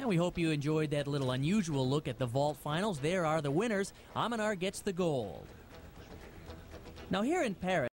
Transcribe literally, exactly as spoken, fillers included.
And we hope you enjoyed that little unusual look at the vault finals. There are the winners. Amanar gets the gold. Now here in Paris,